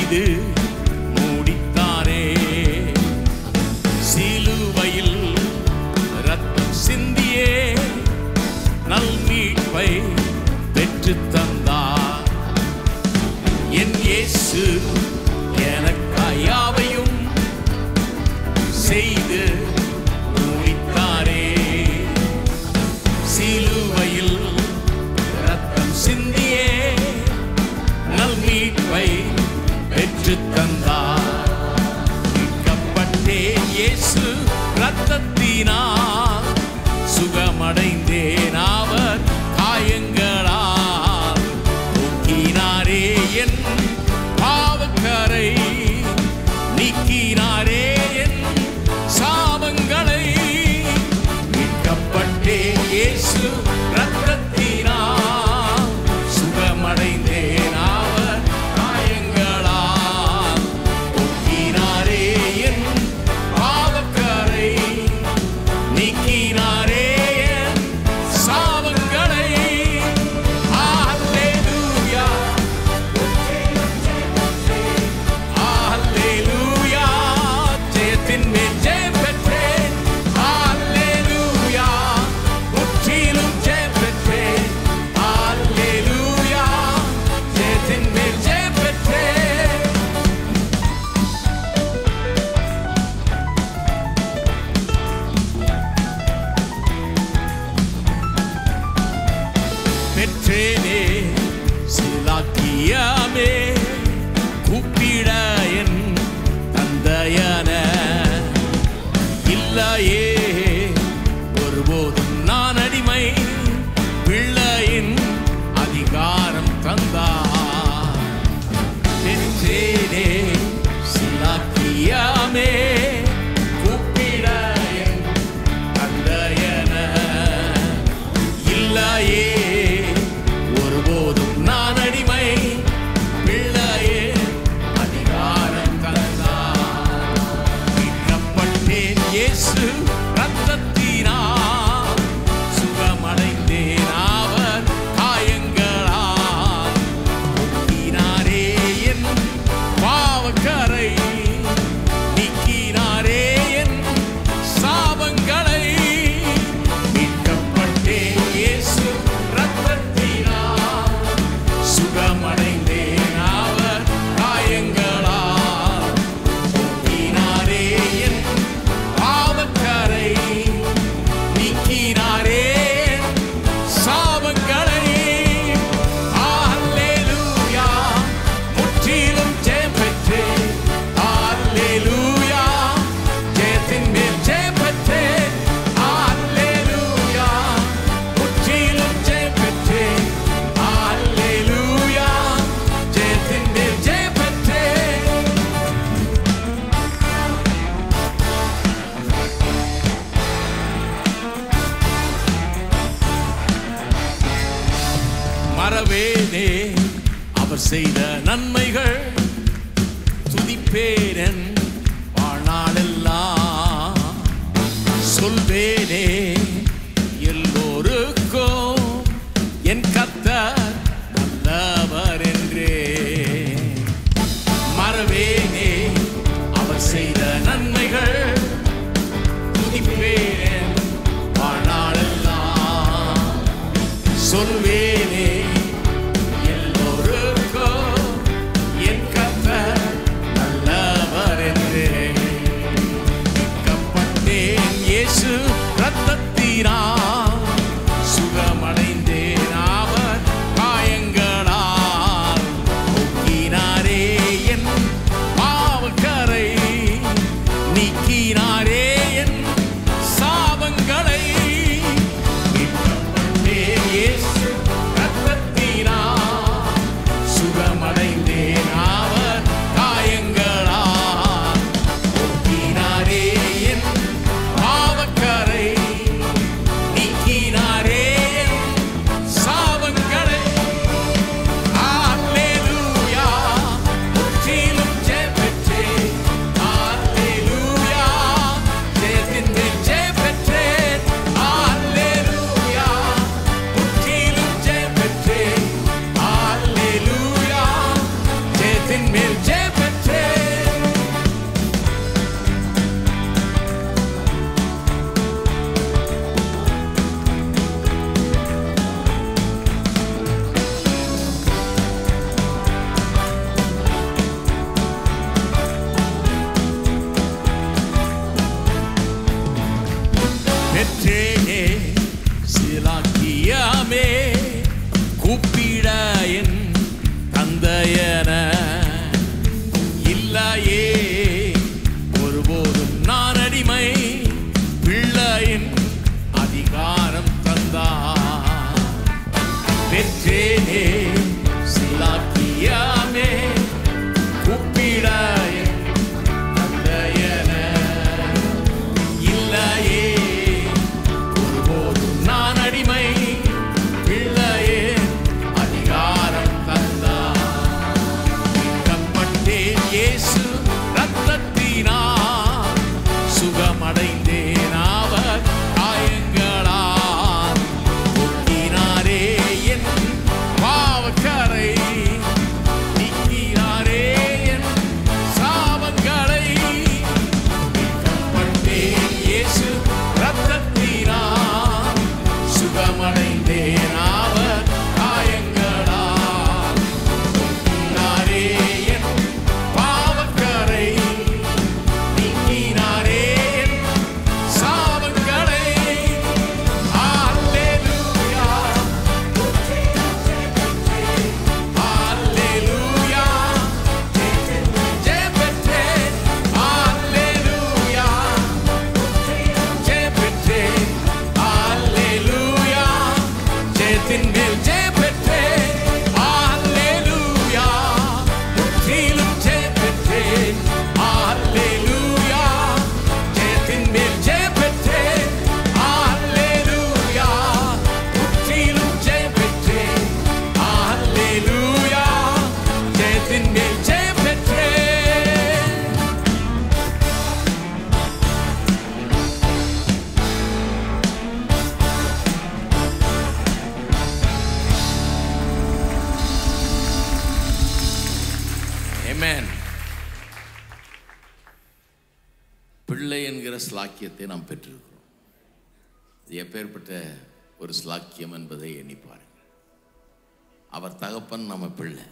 செய்து முடித்தாரே. சிலுவையில் ரத்தம் சிந்தியே நல் மீட்பை பெற்று தந்தார். என் இயேசு எனக்காய் யாவையும் செய்து முடித்தாரே. சிலுவையில் ரத்தம் சிந்தியே நல் மீட்பை பெற்று தந்தார். மீட்கப்பட்டேன் இயேசு ரத்தத்தினால், சுகமடைந்தேன் அவர் காயங்களால். போக்கினாரே என் பாவக்கரை, நீக்கினாரே என் சாபங்களை. மீட்கப்பட்டேன் இயேசு ரத்தத்தினால், சுகமடைந்தேன் அவர் காயங்களால். போக்கினாரே என் பாவக்கரை, நீக்கினாரே என் சாபங்களை. அல்லேலூயா, அல்லேலூயா, ஜெயத்தின் மேல் ஜெயம் பெற்றேன். அல்லேலூயா, முற்றிலும் ஜெயம் பெற்றேன். அல்லேலூயா, ஜெயத்தின் மேல் ஜெயம் பெற்றேன். பெற்றேனே சிலாக்கியமே, கூப்பிட என் தந்தையன. இல்லையே ஒருபோதும் நான் அடிமை, பிள்ளையின் அதிகாரம் தந்தார். பெற்றேனே சிலாக்கியமே, கூப்பிட என் தந்தையன. இல்லையே ஒருபோதும் நான் அடிமை, பிள்ளையே அதிகாரம் தந்தார். மீட்கப்பட்டேன் இயேசு ரத்தத்தினால், சுகமடைந்தேன் அவர் காயங்களால். போக்கினாரே என் பாவக்கரை, நீக்கினாரே என் சாபங்களை. மீட்கப்பட்டேன் இயேசு ரத்தத்தினால், சுகமடைந்தேன் அவர் காயங்களால். போக்கினாரே என் பாவக்கரை, நீக்கினாரே என் சாபங்களை. அல்லேலூயா, முற்றிலும் ஜெயம் பெற்றேன். அல்லேலூயா, ஜெயத்தின் மேல் ஜெயம் பெற்றேன். அல்லேலூயா, முற்றிலும் ஜெயம் பெற்றேன். அல்லேலூயா, ஜெயத்தின் மேல் ஜெயம் பெற்றேன். மறவேனே அவர் செய்த நன்மைகள், துதிப்பேன் வாழ்நாளெல்லாம். சொல்வேனே எல்லோருக்கும் என் கர்த்தர் நல்லவர் என்றே. மறவேனே அவர் செய்த நன்மைகள், துதிப்பேன் வாழ்நாளெல்லாம். சொல்வேனே எல்லோருக்கும் என் கர்த்தர் நல்லவர் என்றே. மீட்கப்பட்டேன் இயேசு ரத்தத்தினால், சுகமடைந்தேன் அவர் காயங்களால். போக்கினாரே என் பாவக்கரை, நீக்கினாரே என் சாபங்களை. மீட்கப்பட்டேன் இயேசு ரத்தத்தினால், பெற்றேனே சிலாக்கியமே கூப்பிட என் தந்தையன இல்லையே ஒருபோதும் நான் அடிமை பிள்ளையின் அதிகாரம் தந்தார் பெற்றேனே சிலாக்கியமே கூப்பிட என் தந்தையன இல்லையே ஒருபோதும் நான் அடிமை பிள்ளையே அதிகாரம் தந்தார் மீட்கப்பட்டேன் இயேசு ரத்தத்தினால் சுகமடைந்தேன் அவர் காயங்களால் போக்கினாரே என் பாவக்கரை நீக்கினாரே என் சாபங்களை மீட்கப்பட்டேன் இயேசு ரத்தத்தினால் சுகமடைந்தேன் அவர் காயங்களால் போக்கினாரே என் பாவக்கரை நீக்கினாரே என் சாபங்களை அல்லேலூயா அல்லேலூயா ஜெயம் பெற்றேன் அல்லேலூயா ஜெயம் பெற்றேன் அல்லேலூயா ஜெயத்தின் மேல் ஜெயம் பெற்றேன் அல்லேலூயா முற்றிலும் ஜெயம் பெற்றேன் அல்லேலூயா ஜெயத்தின் மேல் ஜெயம் பெற்றேன் அல்லேலூயா முற்றிலும் ஜெயம் பெற்றேன் அல்லேலூயா ஜெயத்தின் மேல் ஜெயம் பெற்றேன் Amen. பிள்ளை என்கிற ஸ்லாக்கியத்தை நாம் பெற்றிருக்கிறோம். இது எப்பேற்பட்ட ஒரு ஸ்லாக்கியம் என்பதை எண்ணி பாருங்கள். அவர் தகப்பன் நம்ம பிள்ளை,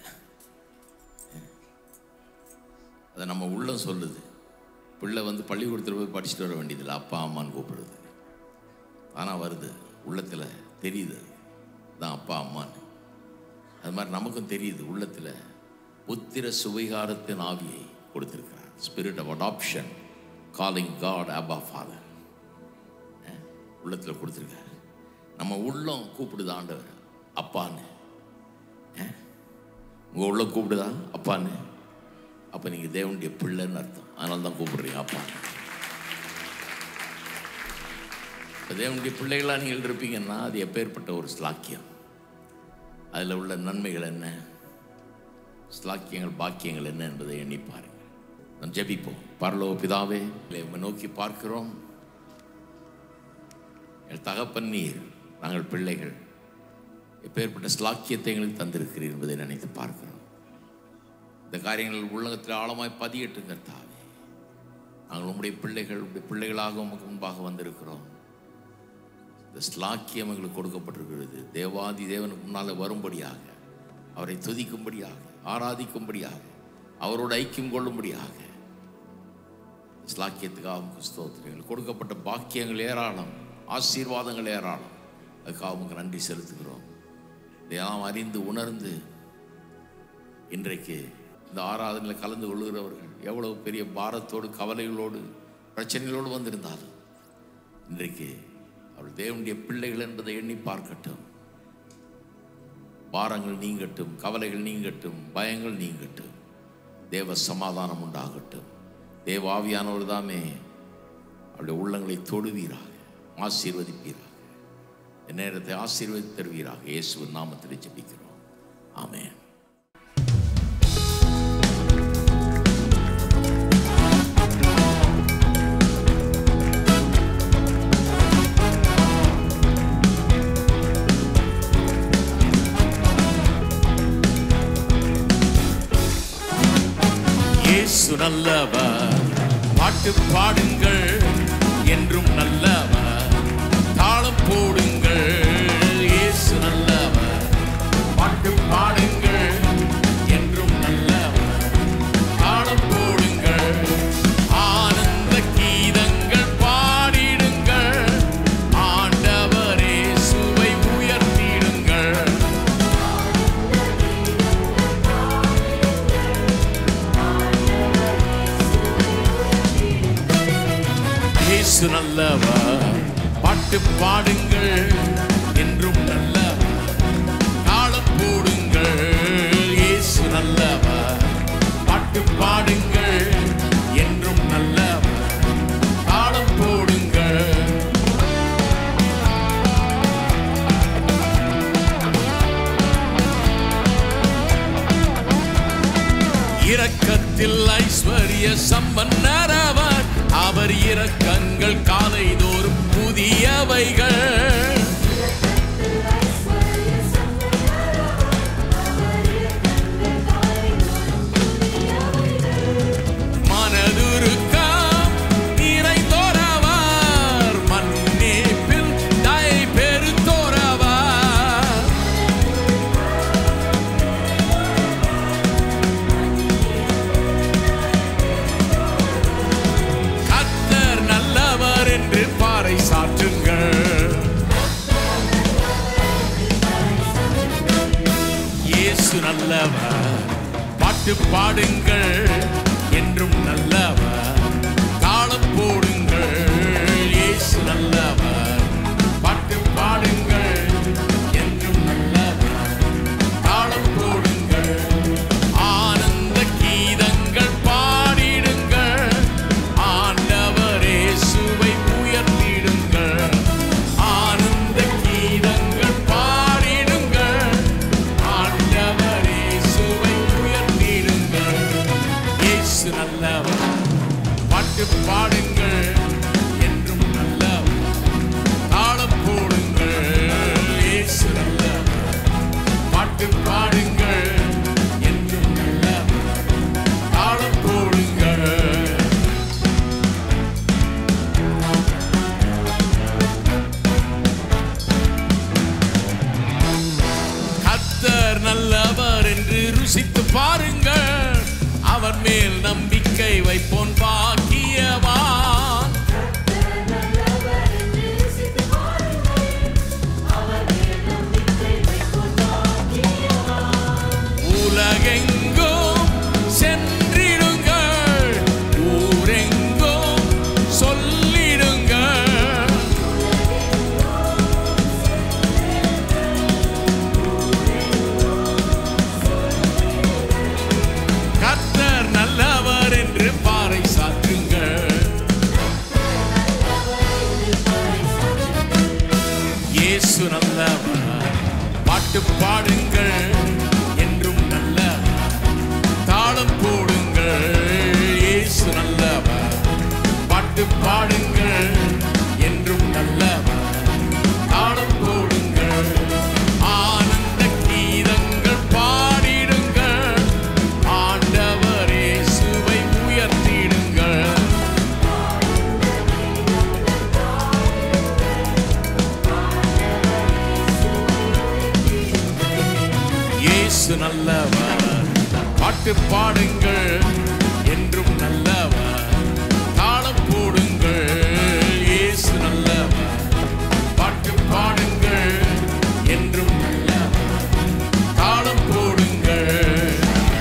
அதை நம்ம உள்ளம் சொல்லுது. பிள்ளை பள்ளிக்கூடத்தில் போய் படிச்சுட்டு வர வேண்டியதில்லை, அப்பா அம்மான்னு கூப்பிடுறது. ஆனால் வருது, உள்ளத்தில் தெரியுது தான் அப்பா அம்மான்னு. அது மாதிரி நமக்கும் தெரியுது, உள்ளத்தில் புத்திர சுவிகாரத்தின் ஆவியை கொடுத்திருக்கிறார். Spirit of adoption, calling God Abba Father உள்ளத்தில் கொடுத்துருக்காரு. நம்ம உள்ளம் கூப்பிடுது ஆண்டவர் அப்பான்னு. உங்கள் உள்ளம் கூப்பிடுதா அப்பான்னு? அப்போ நீங்கள் தேவனுடைய பிள்ளைன்னு அர்த்தம். அதனால தான் கூப்பிடுறீங்க அப்பான்னு. இப்போ தேவனுடைய பிள்ளைகளாக நீங்கள் இருப்பீங்கன்னா அது எப்பேற்பட்ட ஒரு ஸ்லாக்கியம். அதில் உள்ள நன்மைகள் என்ன, ஸ்லாக்கியங்கள் பாக்கியங்கள் என்ன என்பதை எண்ணி பாருங்கள். நாம் ஜெபிப்போம். பரலோக பிதாவே, உம்மை நோக்கி பார்க்கிறோம். எங்கள் தகப்பன் நீர், நாங்கள் பிள்ளைகள். எப்பேற்பட்ட ஸ்லாக்கியத்தை எங்களுக்கு தந்திருக்கிறீர் என்பதை நினைத்து பார்க்கிறோம். இந்த காரியங்கள் உள்ளகத்தில் ஆழமாய் பதியட்டும் கர்த்தாவே. நாங்கள் உம்முடைய பிள்ளைகள், உம்முடைய பிள்ளைகளாக உமக்கு முன்பாக வந்திருக்கிறோம். இந்த ஸ்லாக்கியம் எங்களுக்கு கொடுக்கப்பட்டிருக்கிறது. தேவாதி தேவனுக்கு முன்னால் வரும்படியாக, அவரை துதிக்கும்படியாக, ஆராதிக்கும்படியாக, அவரோடு ஐக்கியம் கொள்ளும்படியாக. ஸ்லாக்கியத்துக்காக ஸ்தோத்திரங்கள். கொடுக்கப்பட்ட பாக்கியங்கள் ஏராளம், ஆசீர்வாதங்கள் ஏராளம். அதுக்காக உங்களுக்கு நன்றி செலுத்துகிறோம். இதையெல்லாம் அறிந்து உணர்ந்து இன்றைக்கு இந்த ஆராதனையில் கலந்து கொள்கிறவர்கள் எவ்வளவு பெரிய பாரத்தோடு, கவலைகளோடு, பிரச்சனைகளோடு வந்திருந்தாலும் இன்றைக்கு அவள் தேவனுடைய பிள்ளைகள் என்பதை எண்ணி பார்க்கட்டும். பாரங்கள் நீங்கட்டும், கவலைகள் நீங்கட்டும், பயங்கள் நீங்கட்டும். தேவ சமாதானம் உண்டாகட்டும். தேவ ஆவியானவர் தாமே அவருடைய உள்ளங்களை தொடுவீராக, ஆசீர்வதிப்பீராக. நேரத்தை ஆசீர்வதி தருவீராக. இயேசுவின் நாமத்தில் ஜெபிக்கிறோம். ஆமென். இயேசு நல்லவர், பாட்டு பாடுங்கள், என்றும் நல்லவர், தாளம் போடுங்கள். இயேசு நல்லவர், பாட்டு பாடுங்கள், என்றும் நல்லவர், தாளம் போடுங்கள். ஆனந்த கீதங்கள் பாடிடுங்கள், இயேசு நல்லவர், பாட்டு பாடுங்கள் என்றும் நல்லவர், தாளம் போடுங்கள். இயேசு நல்லவர், பாட்டு பாடுங்கள் என்றும் நல்லவர், தாளம் போடுங்கள். இரக்கத்தில் ஐஸ்வர்ய சம்பன்னரவர், அவர் இரக்கங்கள் காலைதோறும் புதியவைகள். மனதுருக்கம் நிறைந்தோரவர், மன்னிப்பில் தயை பெருத்தோரவர். கர்த்தர் நல்லவர் என்று பாறை சாற்றுங்கள். இயேசு நல்லவர், பாட்டு பாடுங்கள் என்றும் நல்லவர், தாளம் போடுங்கள். இயேசு நல்லவர், பாட்டு பாடுங்கள் என்றும் நல்லவர், தாளம் போடுங்கள். ஆனந்த கீதங்கள் பாடிடுங்கள், ஆண்டவர் இயேசுவை உயர்த்திடுங்கள். ஆனந்த கீதங்கள் பாடிடுங்கள், ஆண்டவர் இயேசுவை உயர்த்திடுங்கள். இயேசு நல்லவர், பாட்டு பாடுங்கள் என்றும் நல்லவர், தாளம் போடுங்கள். இயேசு நல்லவர், பாட்டு பாடுங்கள் என்றும் நல்லவர், தாளம் போடுங்கள். கர்த்தர் நல்லவர் என்று ருசித்து பாருங்கள், அவர் மேல் நம்பிக்கை வைப்போன் பாக்கியவான். உலகெங்கும் சென்றிடுங்கள், ஊரெங்கும் சொல்லிடுங்கள். கர்த்தர் நல்லவர் என்று பாறை சாற்றுங்கள். இயேசு நல்லவர், பாட்டு பாடுங்கள் என்றும் நல்லவர், தாளம் போடுங்கள். இயேசு நல்லவர், பாட்டு பாடுங்கள் என்றும் நல்லவர், தாளம் போடுங்கள். ஆனந்த கீதங்கள் பாடிடுங்கள், ஆண்டவர் இயேசுவை உயர்த்திடுங்கள். இயேசு நல்லவர், பாட்டு பாடுங்கள் என்றும் நல்லவர், தாளம் போடுங்கள். இயேசு நல்லவர், பாட்டு பாடுங்கள் என்றும் நல்லவர், தாளம் போடுங்கள்.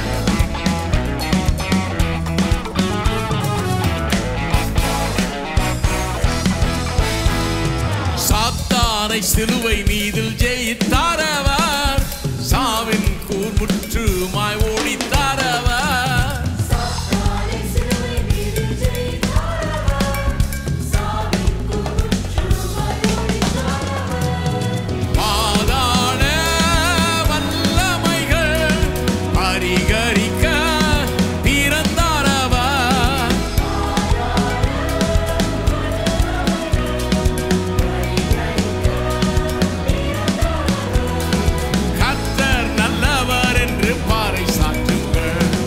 சாத்தானை சிலுவை மீதில் ஜெயித்தாரவர், சாவின் கூர்முற்றுமாய் ஓடித்தாரவர். பாதாள வல்லமைகள் பரிகரிக்க பிறந்தாரவர். கர்த்தர் நல்லவர் என்று பாறை சாற்றுங்கள்.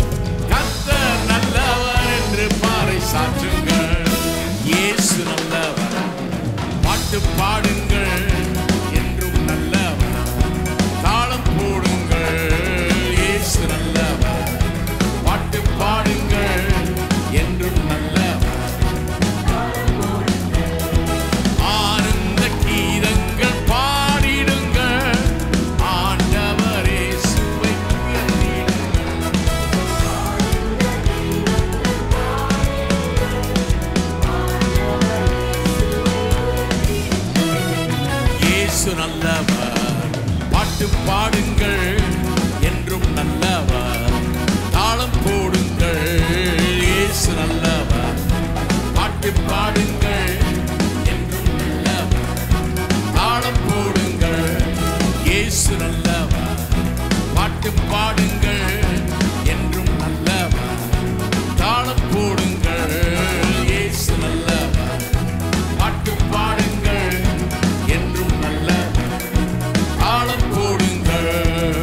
பாட்டு பாடுங்கள் என்றும் நல்லவர். தாளம் போடுங்கள், இயேசு நல்லவர். பாட்டு பாடுங்கள் என்றும் நல்லவர். தாளம் போடுங்கள், இயேசு நல்லவர். பாட்டு பாடுங்கள் என்றும் நல்லவர். தாளம் போடுங்கள்.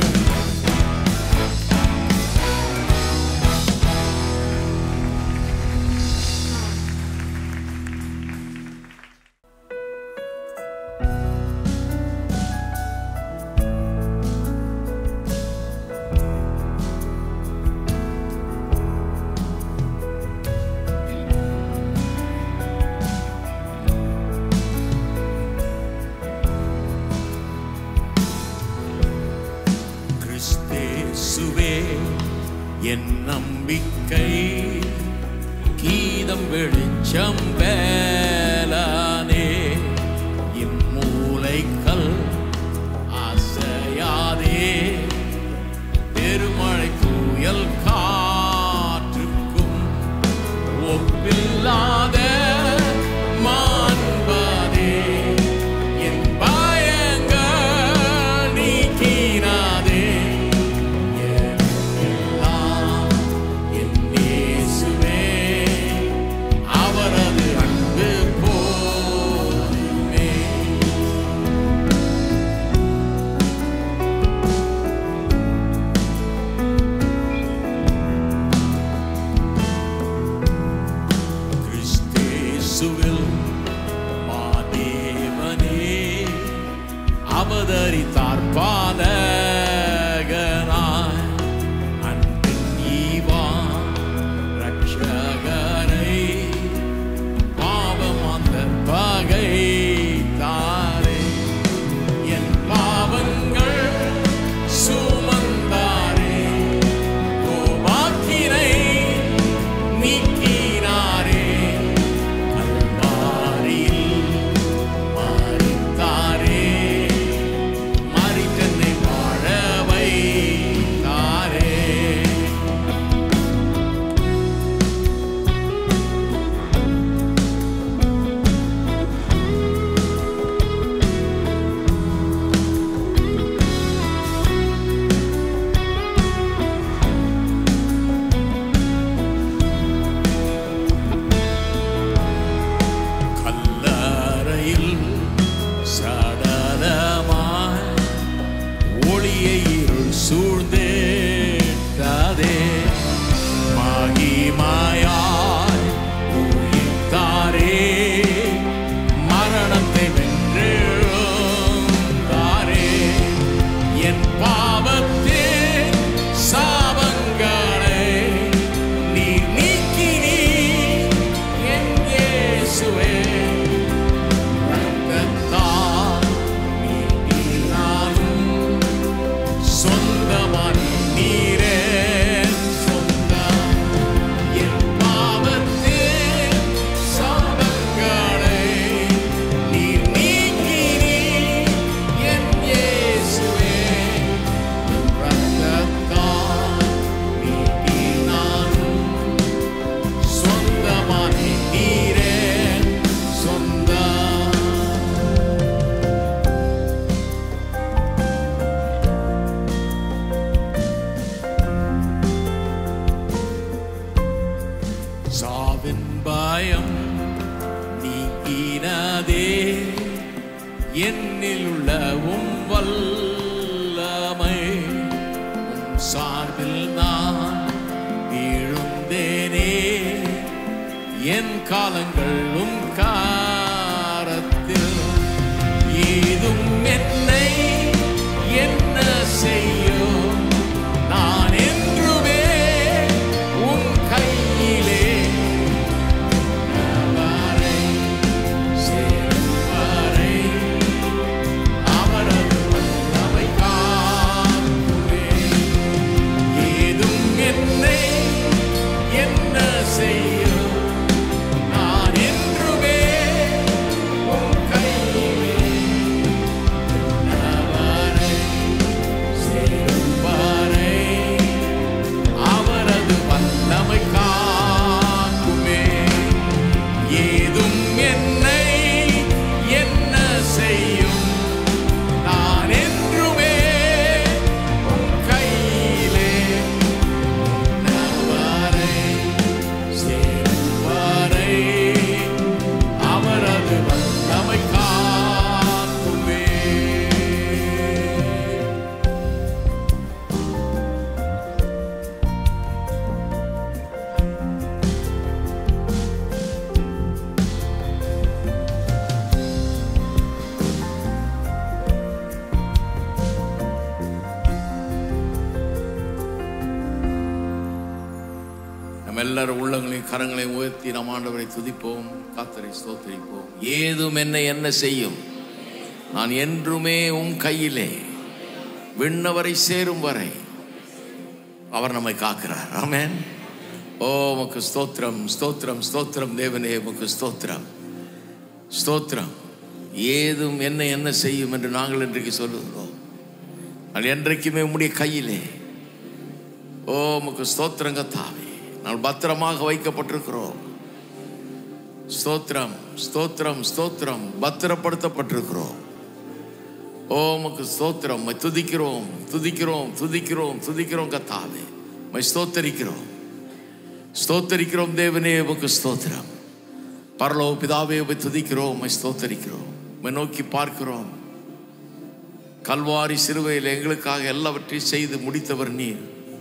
கிறிஸ்தேசுவே என் நம்பிக்கை, கீதம் வெளிச்சம் வேளானே. இம்மூலைக்கல் அசையாதே, பெருமழை புயல் காற்றுக்கும் ஒப்பில்லாத மாண்பாதே. என் பயங்கள் நீக்கினாதே. எல்லாம் என் இயேசுவே, அவரது அன்பு போதுமே. கிறிஸ்தேசுவில் மாதேவனே அவதரித்தார் பாலகனாய். அன்பின் ஈவா ரட்சகரை பாவம் அந்த பகை தாரே. என் பாவங்கள் சுமந்தாரே, கோபாக்கினை நீக்கினாரே. கல்வாரியில் மரித்தாரே, மரித்தென்னை வாழ வைத்தாரே. கல்லறையில் சடலமாய் ஒளியை இருள் சூழ்ந்தேட்டாதே. மகிமாயாய் உயிர்த்தாரே, மரணத்தை வென்றெழுந்தாரே. என் பாவத்தின் சாபங்களை நீர் நீக்கினீர் என் இயேசுவே. ரத்தத்தால் நீக்கினாலும் சொந்தமாய் நீரே சொந்தம். என் பாவத்தின் சாபங்களை நீர் நீக்கினீர் என் இயேசுவே. ரத்தத்தால் நீக்கினாலும் சொந்தமாய் நீரே சொந்தம். சாவின் பயம் நீக்கினதே, என்னில் உள்ள உம் வல்லமை. உம் சார்பில் நான் வீழுந்தேனே, என் காலங்கள் உம் காரத்தில். ஏதும் என்னை என்ன செய்யும், நான் என்றுமே உம் கையிலே. வரை சேரும் வரை அவரது வல்லமை காக்குமே. ஏதும் என்னை என்ன செய்யும், நான் என்றுமே எல்லாரும் உள்ளங்களையும் கரங்களையும் உயர்த்தி நாம் ஆண்டவரை துதிப்போம், கர்த்தரை ஸ்தோத்திரிப்போம். ஏதும் என்னை என்ன செய்யும், நான் என்றுமே உம் கையிலே, விண்ணவரை சேரும் வரை அவர் நம்மை காக்கிறார். ஆமென். ஓ உமக்கு ஸ்தோத்திரம், ஸ்தோத்திரம், ஸ்தோத்திரம். தேவனே உமக்கு ஸ்தோத்திரம், ஸ்தோத்திரம். ஏதும் என்னை என்ன செய்யும் என்று நாங்கள் இன்றைக்கு சொல்லுகிறோம். நான் என்றைக்குமே உம்முடைய கையிலே. ஓ உமக்கு ஸ்தோத்திரம் கர்த்தாவே. நான் பத்திரமாக வைக்கப்பட்டிருக்கிறோம். ஸ்தோத்திரம், ஸ்தோத்திரம், ஸ்தோத்திரம். பத்திரப்படுத்தப்பட்டிருக்கிறோம். ஓ உமக்கு ஸ்தோத்திரம். துதிக்கிறோம், துதிக்கிறோம், துதிக்கிறோம், துதிக்கிறோம் கர்த்தாவே. ஸ்தோத்தரிக்கிறோம், ஸ்தோத்தரிக்கிறோம். தேவனே உமக்கு ஸ்தோத்திரம். பரலோக பிதாவே உம்மை துதிக்கிறோம், உம்மை ஸ்தோத்தரிக்கிறோம். உம்மை நோக்கி பார்க்கிறோம். கல்வாரி சிலுவையில் எங்களுக்காக எல்லாவற்றையும் செய்து முடித்தவர் நீர்.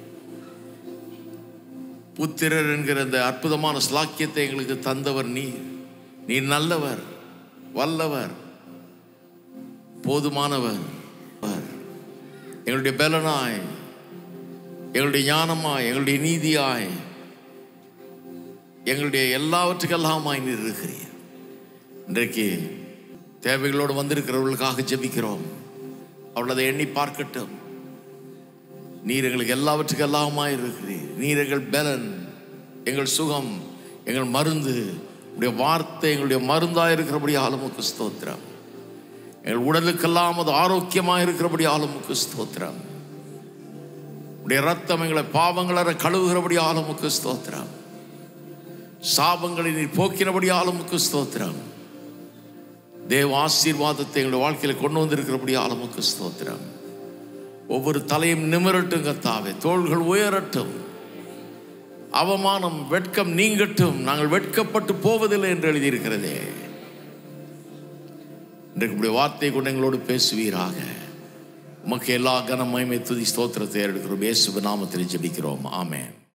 புத்திரர் என்கிற அந்த அற்புதமான ஸ்லாக்கியத்தை எங்களுக்கு தந்தவர் நீர். நீர் நல்லவர், வல்லவர், போதுமானவர். எங்களுடைய பலனாய், எங்களுடைய ஞானமாய், எங்களுடைய நீதியாய், எங்களுடைய எல்லாவற்றுக்கெல்லாமாய் நீர் இருக்கிறீர். இன்றைக்கு தேவைகளோடு வந்திருக்கிறவர்களுக்காக ஜெபிக்கிறோம். அவளதை எண்ணி பார்க்கட்டும். நீர் எங்களுக்கு எல்லாவற்றுக்கு எல்லாமாய் இருக்கிறீர். நீர் எங்கள் பலன், எங்கள் சுகம், எங்கள் மருந்து. உடைய வார்த்தை எங்களுடைய மருந்தாக இருக்கிறபடி ஆளுமுக்கு ஸ்தோத்திரம். எங்கள் உடலுக்கெல்லாம் அது ஆரோக்கியமாக இருக்கிறபடி ஆளுமுக்கு ஸ்தோத்திரம். உடைய ரத்தம் எங்களை பாவங்களற கழுவுகிறபடி ஆளுமுக்கு ஸ்தோத்திரம். சாபங்களை நீர் போக்கினபடி ஆளுமுக்கு ஸ்தோத்திரம். தேவ ஆசீர்வாதத்தை எங்களுடைய வாழ்க்கையில் கொண்டு வந்திருக்கிறபடி ஆளுமுக்கு ஸ்தோத்திரம். ஒவ்வொரு தலையும் நிமிரட்டும் கர்த்தாவே, தோள்கள் உயரட்டும், அவமானம் வெட்கம் நீங்கட்டும். நாங்கள் வெட்கப்பட்டு போவதில்லை என்று எழுதியிருக்கிறதே. இன்றைக்கு வார்த்தை கொண்டு எங்களோடு பேசுவீராக. உமக்கு எல்லா கன மகிமை துதி ஸ்தோத்திரத்தை எடுக்கிறோம். இயேசுவின் நாமத்தில் ஜெபிக்கிறோம். ஆமென்.